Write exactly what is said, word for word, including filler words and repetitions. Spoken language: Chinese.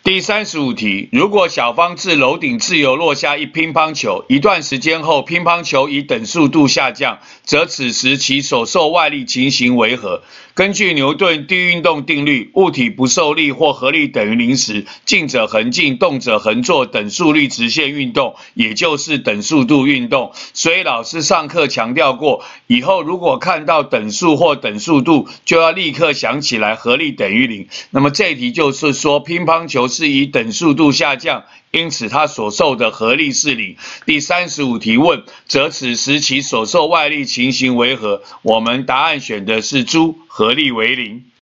第三十五题，如果小方自楼顶自由落下一乒乓球，一段时间后乒乓球以等速度下降，则此时其所受外力情形为何？根据牛顿第一运动定律，物体不受力或合力等于零时，静者恒静，动者恒坐，等速率直线运动，也就是等速度运动。所以老师上课强调过，以后如果看到等速或等速度，就要立刻想起来合力等于零。那么这一题就是说，乒乓球是以等速度下降，因此它所受的合力是零。第三十五题问，则此时其所受外力情形为何？我们答案选的是猪，合力为零。